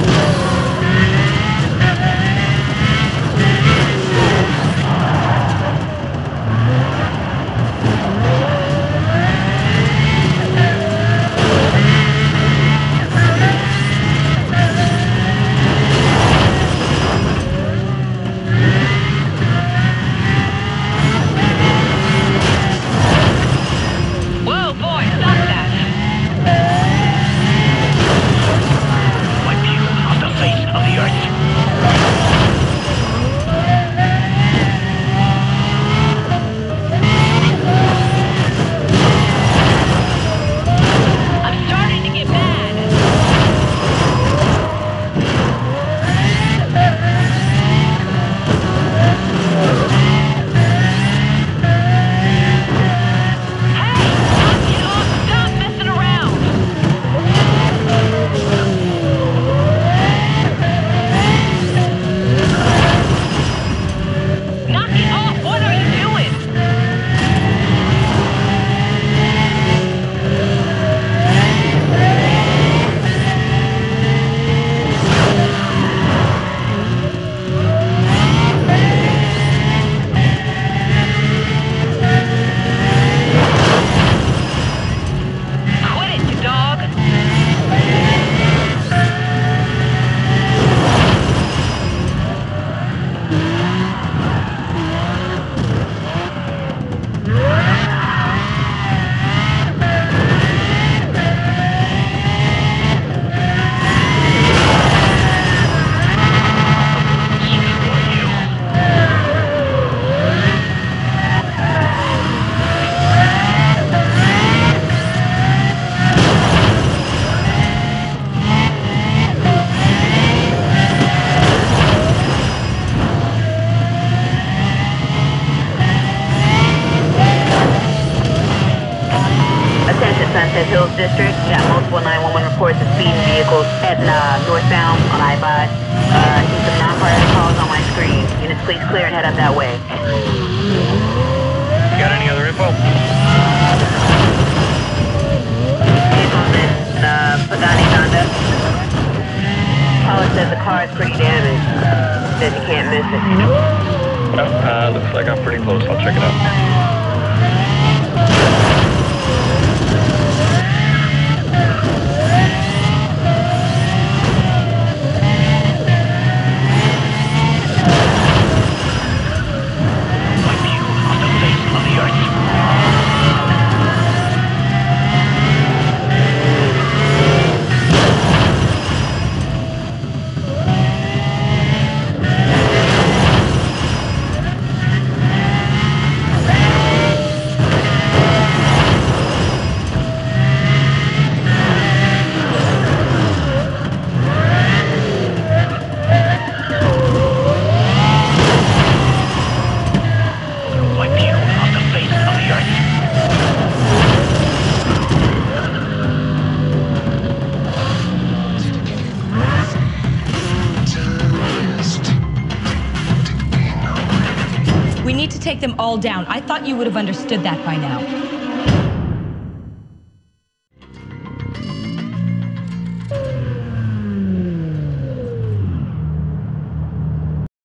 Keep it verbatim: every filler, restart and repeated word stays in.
District. Got multiple nine one one reports of speeding vehicles heading uh, northbound on I five. Uh, see some non-priority calls on my screen. Units, please clear and head up that way. Got any other info? Vehicles in uh, Pagani Honda. Caller says the car is pretty damaged. Says you can't miss it. No, uh, looks like I'm pretty close. I'll check it out. We need to take them all down. I thought you would have understood that by now.